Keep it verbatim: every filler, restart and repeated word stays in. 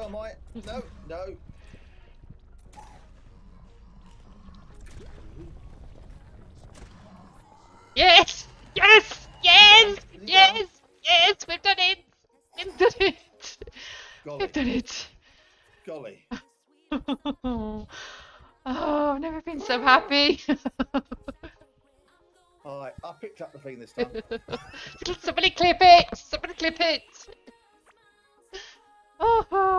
Marmite. No, no. Yes! Yes! Yes! Yes! Yes! We've done it! We've done it! Golly. We've done it! Golly. Oh, I've never been so happy. Alright, I picked up the thing this time. Somebody clip it! Somebody clip it! Oh.